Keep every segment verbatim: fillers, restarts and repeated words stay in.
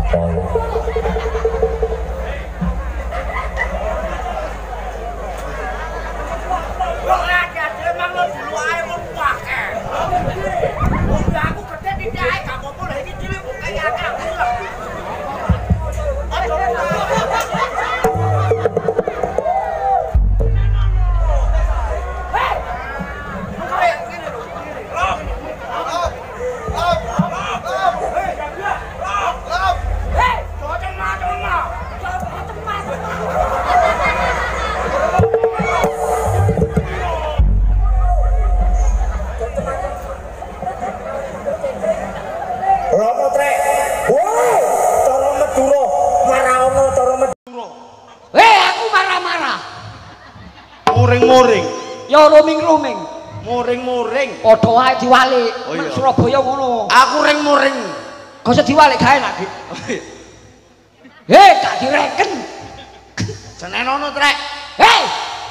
Muring-muring. Ya ruming-ruming. Muring-muring. Padha wae diwalik. Oh iya. Surabaya ngono. Aku ring-muring. Gak usah diwalik gawe nak, Dik. Hei, gak direken. Jenenono, Trek. Hei.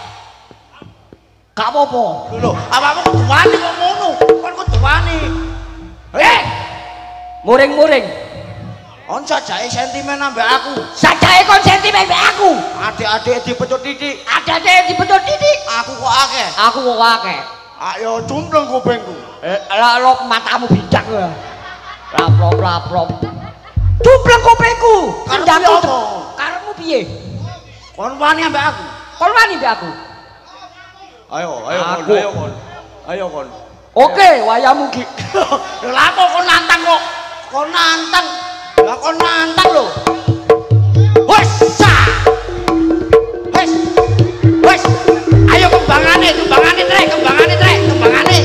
Gak apa-apa. Lho, awakmu kudu wani kok ngono. Kon kudu wani. Hei. Muring-muring. On sajake sentimen ambek aku. Sajake kon sentimen ambek aku. Adik-adik dipecut titik. Adik-adik dipecut titik. Aku kok akeh. Aku kok akeh. Ayo cumplung kupingku. Eh, lop matamu bidak ya. Laplop-laplop. Cumplung kupingku. Kendangku apa? Karepmu piye? Kon wani ambek aku. Kon wani ambek aku. Ayo, ayo kon, ayo kon. Ayo kon. Oke, wayamu ki. Lha apa kon nantang kok? Kon nantang. Lah kon nantang lho. Wes. Wes. Wes. Ayo kembangane, kembangane Trek, kembangane Trek, kembangane.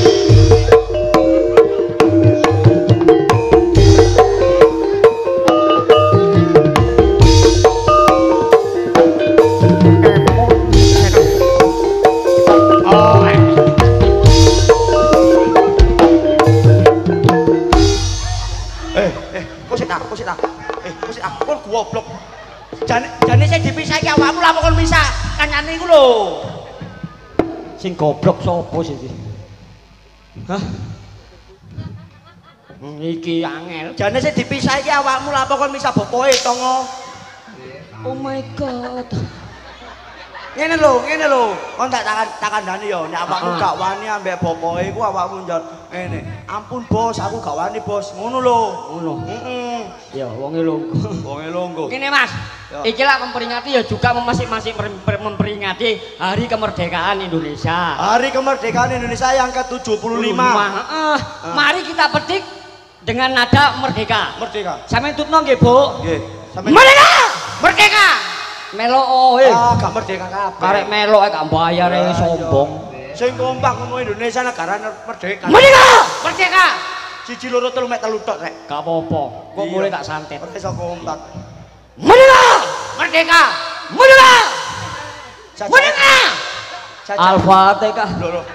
Goblok. Jane jane sing dipisah iki awakmu lha kok misah kancane iku lho. Sing goblok sapa sih iki? Hah? Iki angel. Jane sing dipisah iki awakmu lha kok misah bopoke tongo. Oh my god. Ngene lho, ngene lho. Kon tak tak kandhani yo, nek awakmu gak wani ambek bopoke iku awakmu njot ngene. Ampun bos, aku gak wani bos. Ngono lho. Ngono. Heeh. Ya wonge longgo. Wonge longgo. Gini Mas. Iki lah memperingati ya juga masing-masing memperingati Hari Kemerdekaan Indonesia. Hari Kemerdekaan Indonesia yang ke tujuh puluh lima. Heeh. Mari kita petik dengan nada merdeka. Merdeka. Sampeyan tutno nggih, Bu? Nggih. Merdeka! Merdeka! Melo oe. Ah, gak merdeka kabeh. Karek melo ae gak bayar ae sombong. Sing kompak ngomong Indonesia negara merdeka. Merdeka! Merdeka! Siji loro telu mek telu tok rek. Gak apa-apa. Kok mulai tak santet. Ora iso kompak. Merdeka! Merdeka! Merdeka! Merdeka! Al-Fatihah. Lho lho.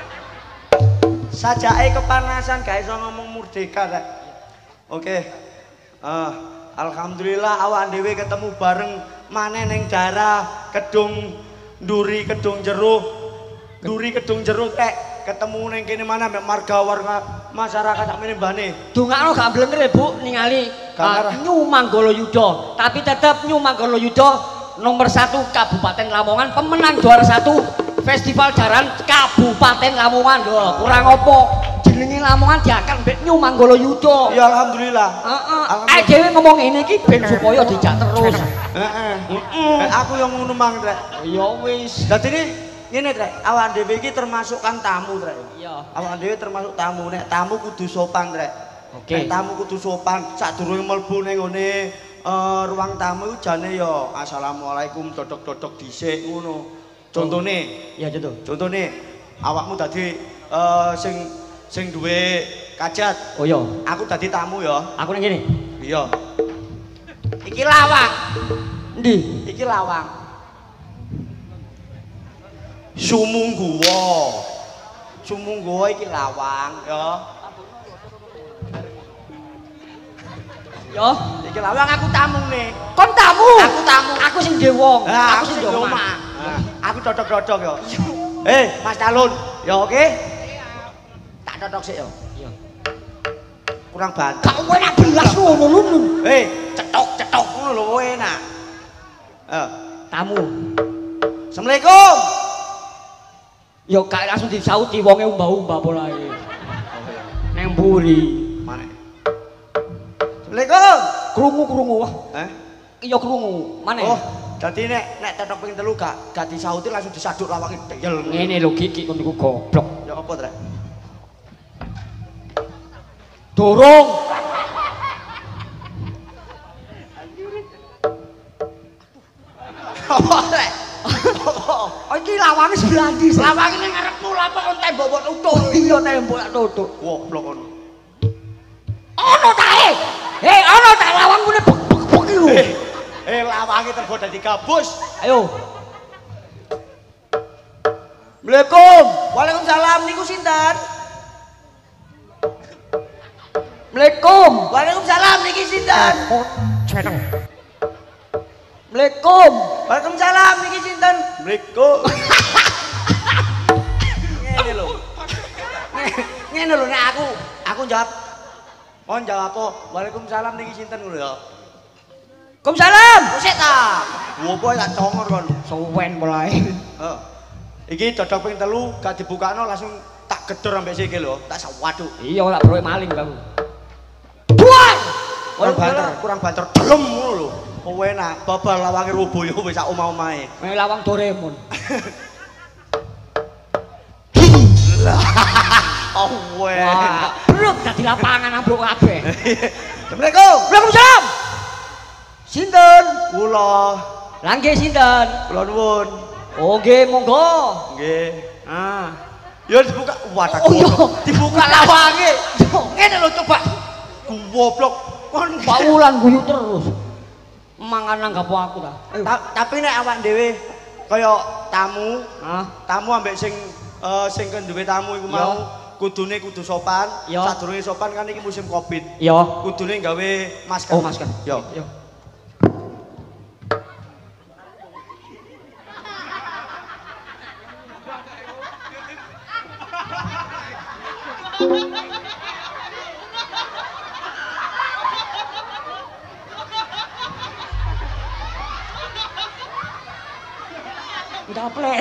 Sajake kepanasan gak iso ngomong merdeka rek. Oke. Uh, Alhamdulillah awak dhewe ketemu bareng maneh ning daerah Kedung Nduri Kedung Jero. Nduri Kedung Jero rek. Ketemu ning kene mana mek marga warga masyarakat sak meneh mbane. Dongakno gak blenger Bu ningali uh, New Manggala Yuda, tapi tetap New Manggala Yuda nomor satu Kabupaten Lamongan, pemenang juara satu Festival Jaran Kabupaten Lamongan. Lho, kurang opo jenenge Lamongan diangkat mbek New Manggala Yuda. Ya alhamdulillah. Heeh. Ae dhewe ngomong ngene iki ben supaya dijak terus. Heeh. Heeh. Aku yang ngono mang, Rek. Ya wis. Dadi ngene Trek, awak dhewe iki termasuk kan tamu Trek. Iya. Awak dhewe termasuk tamu, nek tamu kudu sopan Trek. Oke. Nek tamu kudu sopan, sadurunge mlebu ning ngene uh, ruang tamu jane ya assalamualaikum dodok-dodok dhisik ngono. Contone, ya contoh. Contone awakmu dadi uh, sing sing duwe kajat. Oh iya. Aku dadi tamu ya. Aku ning kene. Iya. Iki lawang. Endi? Iki lawang. Sumungguwa. Sumungguwa iki lawang ya. Yo, iki lawang aku tamu nih. Kon tamu? Aku tamu. Aku sing dhewe wong. Nah, aku sing dhewe omah. Aku dodok-dodok ya. Eh, Mas Talun. Ya oke. Tak dodok sik ya. Iya. Kurang banget. Gak enak belas ngono lho. Eh, cetok-cetok enak. Eh, tamu. Assalamualaikum. Yo gak langsung disauti wonge umbah-umbah polahe. Oh, iya. Neng mburi. Mana? Assalamualaikum. Krungu-krungu wah. Eh? Iya krungu. Mana? Oh, dadi nek nek tetok ping telu gak gak disauti langsung disaduk lawange deyel. Ngene lho Kiki kon niku goblok. Ya apa, Trek? Dorong. Apa, Trek? Oh iki lawange sebelah ndi? Lawange ning ngarepmu lha kok tembok kok tutuk. Iya tembok tak tutuk. Goblok kono. Ono ta e? Hei, ono ta lawang mune bek-bek iki lho. Eh, eh lawange terbuat dari gabus. Ayo. Assalamualaikum. Waalaikumsalam niku sinten? Assalamualaikum. Waalaikumsalam niki sinten? Oh, ceneng. Assalamualaikum. Waalaikumsalam niki sinten? Assalamualaikum. Ngene lho. Ngene lho nek aku aku jawab. Kon jawab apa? Waalaikumsalam niki sinten ngono ya. Waalaikumsalam. Sik ta. Wopo tak congor kon. Suwen mulai. Heeh. Iki dodok ping telu gak dibukakno langsung tak gedor ambek sikil lho. Tak sawaduk. Iya tak broe maling baku. Buang. Kurang banter, kurang banter delem ngono lho. Oh enak, babal lawange robo yo wis sak omah-omahe. Mek lawang Doraemon. Oh Wah, enak. blok dadi lapangan ambruk kabeh. Assalamualaikum. Waalaikumsalam. Sinten? Kula. Lah nggih sinten? Kula nuwun. Oh nggih monggo. Nggih. Ah. Ya dibuka. Wadah. Oh iya, Dibuka lawange. Ngene lho coba. Goblok. Kon Pak Wulan guyu terus. Mangan nanggap aku ta. Ta- tapi nek awak dhewe kaya tamu, Ah, tamu ambek sing eh, sing duwe tamu iku mau kudune kudu sopan. Ya. Sadurunge sopan kan iki musim Covid. iya. Kudune gawe masker. Oh, masker. Yo. Yo. Gaplek.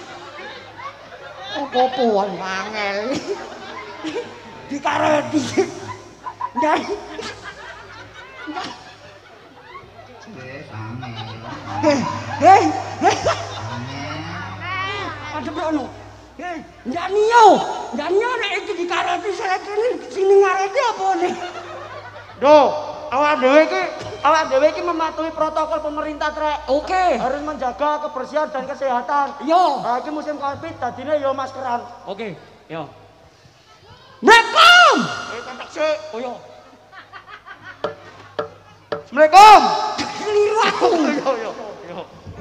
Oh, popoan angel. Dikareti. Ndan. Hei, hei. Ada brono. Hei, ndak niyo. Ndak niyo nek iki dikareti selekene sini ngareti apa nih? Do, awak dhewe iki, awak dhewe iki mematuhi protokol pemerintah, Trek. Oke. Harus menjaga kebersihan dan kesehatan. Yo. Nah, iki musim Covid dadine yo maskeran. Oke. Yo. Assalamualaikum. Eh, kontak sik. Oh yo. Assalamualaikum. Keliru aku. Yo yo yo.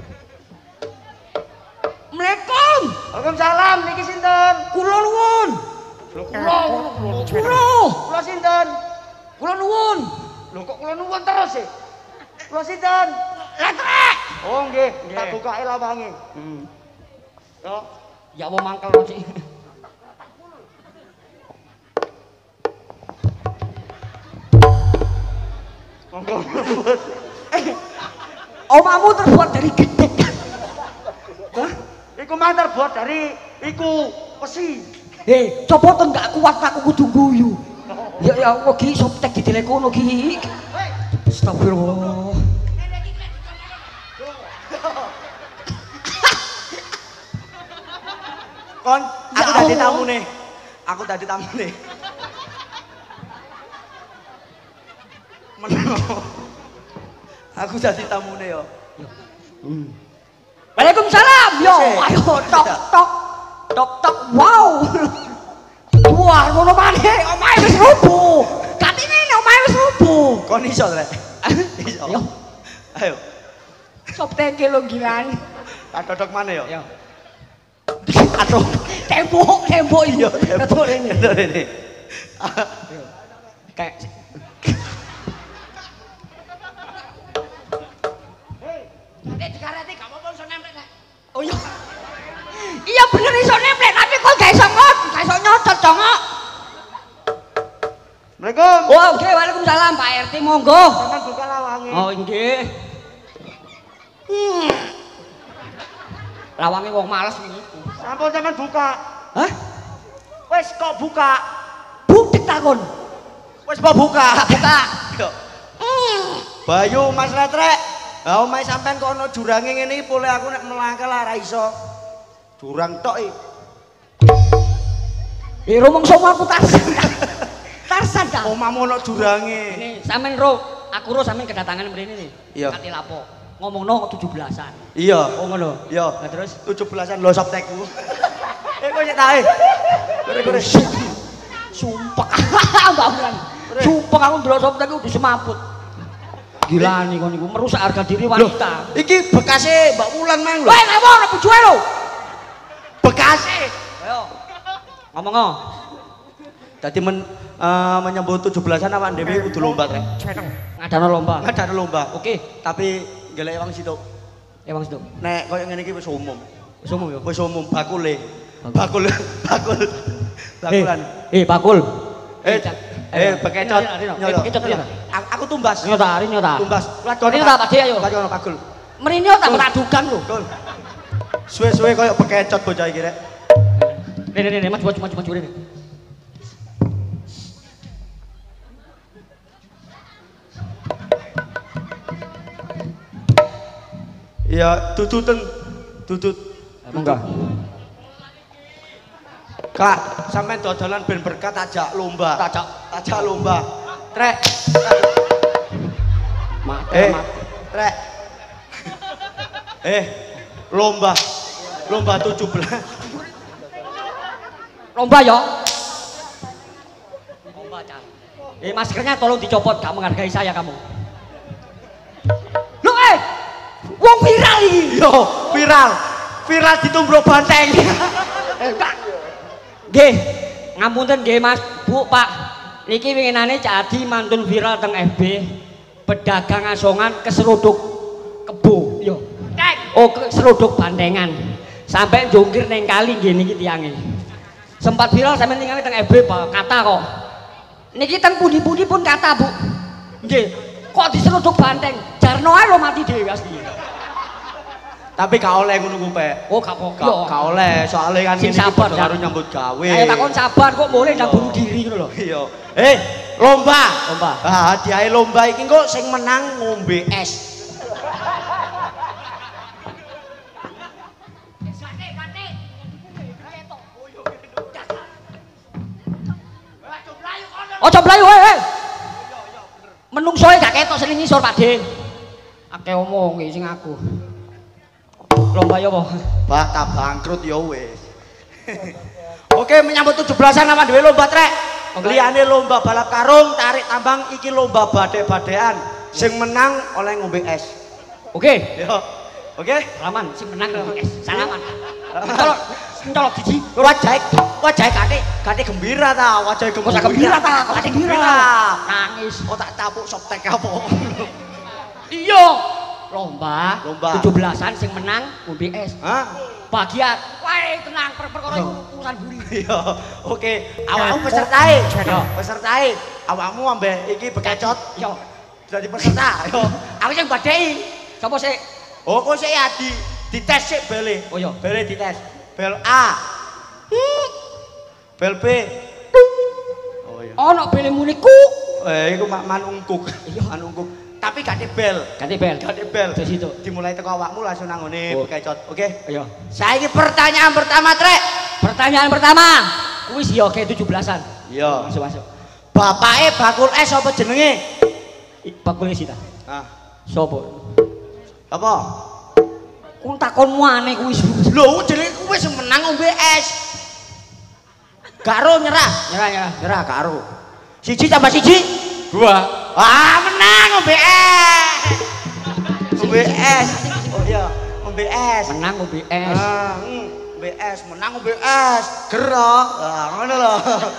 Assalamualaikum. Waalaikumsalam, niki sinten? Kula nuwun. Kula. Kula. Kula sinten? Kula nuwun. Lho kok kula nuwun terus sih? Kula sinten? Latrek. Oh nggih, Nggih. tak bukake lawange. Hmm. Yo. Ya apa mangkel sih. Monggo. Omamu terbuat dari gedek. Hah? Iku mah terbuat dari iku besi. Hei, coba tuh nggak kuat aku kudu guyu. Ya ya Allah ki soptek di telekono ki. Astagfirullah. Kon, Ya aku tadi Allah. tamu nih. Aku tadi tamu nih. Meno. Aku tadi tamu nih yo. Waalaikumsalam. Yo, Sik. ayo tok tok tok tok. Wow. Wah, ngono maneh. Omahe wis rubuh. Katine omahe wis rubuh. Kon iso, Rek? Iso. Yo. Ayo, Soptek lo gilan. tak dodok mana yo? Yo. Aduh, tembok, tembok Yo, itu. Betul ini. Betul ini. Kayak Nek dikareti gak apa-apa iso nemplek nek. Oh iya. Iya bener iso nemplek tapi kok gak iso ngot, gak iso nyotot congok. Assalamualaikum. Oh, oke, Waalaikumsalam Pak R T monggo. Sampeyan buka lawange. Oh, nggih. Hmm. Lawange wong males wingi. Sampun sampean buka. Hah? Wis kok buka. Budek takon. Wis mau buka. Buka. Yo. Bayu Mas Letrek. Lah omahe sampean kok ana jurange ngene iki pole aku nek melangkah lah ra iso. Jurang tok iki. Eh romong somo aku Tarsan. Tarsan ta. Omahmu ana jurange. Ini sampean ro, aku ro sampean kedatangan mrene nih. Iya. Kati lapo. Ngomongno tujuh belasan. Iya. Oh ngono. Iya. Lah terus tujuh belasan lo soptekku. Eh kok nyek tae. Kore-kore. Sumpah. Mbak Bulan. Sumpah aku ndelok soptek udah semaput. Gila nih kon niku merusak harga diri wanita. Loh, iki bekase Mbak Wulan mang lho. Weh, ngomong ora bojoe lho. Bekase. Ayo. Ngomong. Dadi men uh, menyambut tujuh belasan awak dhewe kudu lomba rek. Ngadano lomba. Ngadano lomba. Oke, tapi golek wong situ. ya Bang Situ. Nek koyo ngene iki wis umum. Wis umum ya. Wis umum bakule. Bakul bakul. Bakulan. Eh, bakul. Eh, eh bekecot. Eh, bekecot ya. Aku tumbas. Nyota, hari nyota. Tumbas. Lakone tak pade ayo. Lakone bakul. Mrene tak tadukan lho. Suwe-suwe koyo bekecot bocah iki rek. Nih, nih, nih, maju, maju, maju, maju, nih. Ya, tututen, tutut. Enggak. Kak, sampean dodolan ben berkat ajak lomba. Tajak, Ajak lomba. Trek. mati, Eh, mati. Trek. Eh, lomba. Lomba tujuh belas. Lomba ya. Lomba Cang. Eh maskernya tolong dicopot, gak menghargai saya kamu. Loh eh, wong viral iki. Yo, viral. Viral ditumbruk banteng. Eh Kak. Nggih, ngapunten nggih Mas, Bu, Pak. Niki winginane jadi mantun viral teng F B. Pedagang asongan keseruduk kebo. Yo. Oh, keseruduk bandengan. Sampai jongkir neng kali nggih niki tiange. Sempat viral sampeyan ningali teng F B kata kok. Niki teng pundi-pundi pun kata, Bu. Nggih. Kok diseruduk banteng? Jarno ae lo mati dhewe asli. Tapi gak oleh ngono ku, Pak. Oh, gak apa-apa. Gak gak oleh, soalnya kan Sing ini sabar, padha karo nyambut gawe. Ayo takon sabar kok boleh ndang bunuh diri ngono lho. Iya. Eh, lomba. Lomba. Ah, hadiahe lomba iki kok sing menang ngombe es. Ojo mlayu wae. Menungsoe gak ketok sing ngisor, Pakde. Akeh omong iki sing aku. Lomba ya apa? Bah, tak bangkrut ya wis. Oke, menyambut tujuh belasan apa dhewe lomba trek. Liyane lomba balap karung, tarik tambang, iki lomba badhe-badhean. Sing menang oleh ngombe es. Oke. Yo. Oke? Salaman sing menang ngombe es. Salaman. Colok, colok siji. Wajahe, wajahe kate, kate gembira ta, wajahe gembira. Gembira ta, kate gembira. Nangis, kok tak capuk soptek apa. Iya. Lomba, lomba tujuh belasan sing menang ngombe es. Hah? Bagian. Wae tenang perkara urusan buri. Iya. Oke, awakmu pesertae. Pesertae. Awakmu ambek iki bekecot. Yo. Dadi peserta. Yo. Aku sing badhei. Sopo sik? Oh, kok sik ya di dites sik bele. Oh iya. Bele dites. Bel A. Bel B. Oh iya. Ono bele muniku. Eh, iku mak manungkuk. Iya, manungkuk. Tapi gak bel. Ganti bel. Gak bel. Di situ. Dimulai teko awakmu langsung nang ngene Oh. bekecot. Oke? Ayo. Saiki pertanyaan pertama, Trek. Pertanyaan pertama. Kuis yo ke tujuh belasan. Iya. Masuk masuk. Bapake bakul es apa jenenge? Bakul es ta. Ah. Sopo? Apa? Kung takonmu aneh kuwi. Lho, jenenge kuwi sing menang ngombe es. Karo nyerah. Nyerah nyerah. Nyerah karo. Siji tambah siji? Dua. Ah, menang ngombe es. Ngombe es. Oh iya, ngombe es. Menang ngombe es. Ah, hmm, ngombe es, menang ngombe es. Gerok. Ah, ngono lho.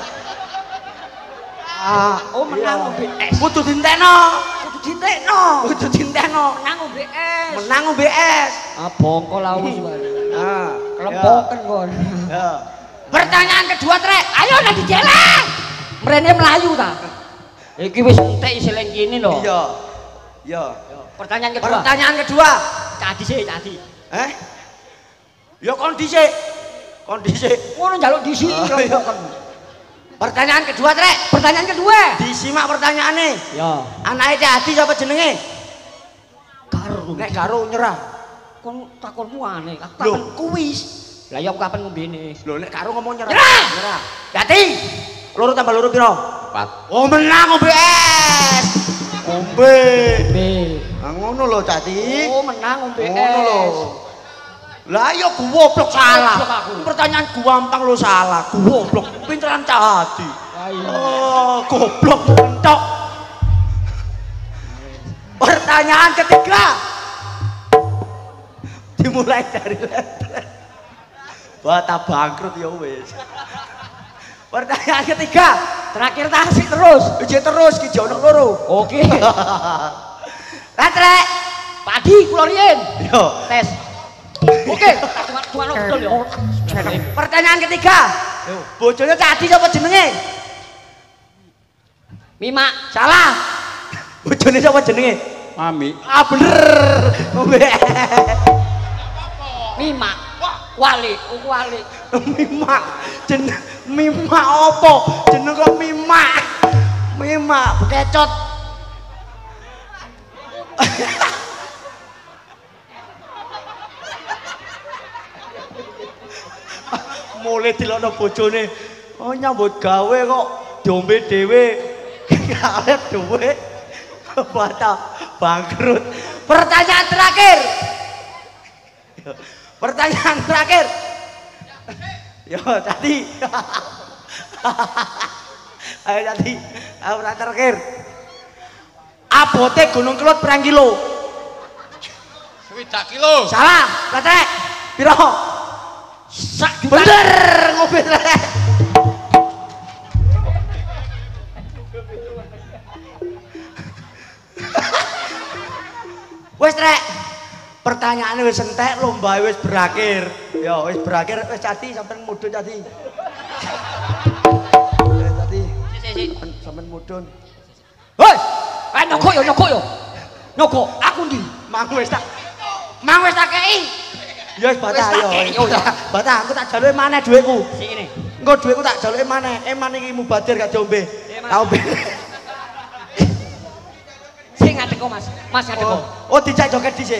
Ah, Oh menang ngombe es. kudu dintekno. Kudu ditekno. Kudu dintekno. Menang ngombe es. Menang ngombe es. Ah bongko lawu suwe. Ah, Kelempoken kon. ya. Pertanyaan kedua, Trek. Ayo nang dijelek. Mrene melayu ta. Iki wis entek isileng kene lho. Iya. Ya. Pertanyaan kedua. Pertanyaan kedua. Cadi sih, cadi. Eh? Ya kondisi. Kondisi. Ngono njaluk disi. Oh, iya. Pertanyaan kedua, Trek. Pertanyaan kedua. Disimak pertanyaannya. Ya. Anake Cadi sapa jenenge? Karo. Nek karo nyerah. Kon takonmu aneh. Aku Loh. takon kuis. Lah ya aku kapan ngombene? Lho nek karo ngomong nyerah. Nyerah. Nyerah. Cadi. Loro tambah loro piro? Empat. Oh menang ngombe es. Ngombe. B. Ah ngono lho Cadi. Oh, menang ngombe Ngono lho. es. Lah ya goblok salah. Goblok aku. Pertanyaan gampang lo salah. Goblok. Pinteran Cadi. Ayo. Oh, goblok mentok. Pertanyaan ketiga. Dimulai dari letter. Bata bangkrut ya wis. Pertanyaan ketiga. Terakhir tasik terus. Ije terus ki jono loro. Oke. Letrek. Padi kula riyen. Yo. Tes. Oke, cuma cuma lo betul ya. Pertanyaan ketiga. Bojone Cadi sapa jenenge? Mima. Salah. Bojone sapa jenenge? Mami. Ah bener. Ngombe. Mima. Wali, oh, wali. Mima. Jen Mima opo? Jeneng kok Mima. Mima bekecot. Mulai dilokno bojone. Oh nyambut gawe kok diombe dhewe. Karet dhewe. Batal bangkrut. Pertanyaan terakhir. Pertanyaan terakhir. Yo tadi. Ayo tadi. Ayo terakhir. Abote Gunung Kelud pirang kilo? Swidak kilo. Salah, Letrek. Piro? Sak juta. Bener ngombe Letrek. Wes Trek. Pertanyaannya wis entek, lomba wis berakhir. Ya wis berakhir, wis Cadi sampean mudhun Cadi. Wis Cadi. Si si si. Sampean mudhun. Hoi. Ayo nyokok yo, nyokok yo. Nyokok, aku ndi? Mang wis tak Mang wis tak kei. ya wis batah Wis tak yo. kei, yo, ya. Batah aku tak jaluke maneh dhuwitku. Sing ngene. Engko dhuwitku tak jaluke maneh. Eman iki mubadir gak diombe. Mas. Tak ombe. Sing ngadeg kok, Mas. Mas ngadeg kok. Oh, oh dijak joget dhisik.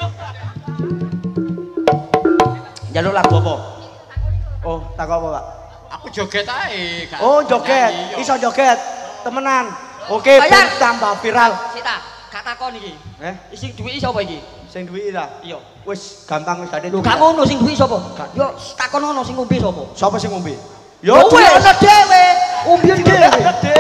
Jaluk lagu apa? Oh, tak apa, Pak? Aku joget ae. gak Oh, joget. nyanyi, yo. Iso joget. Temenan. Oke, Bayar. ben tambah viral. Sita, gak takon iki. Eh, Sing duwe sapa iki? sing duwiki ta? Iya. Wis gampang wis gade. Lho, gak ngono sing duwe sapa? Yo takon ngono sing ngombe sapa? Sapa sing ngombe? Yo duwe ana dhewe. Umbi dhewe. dhewe.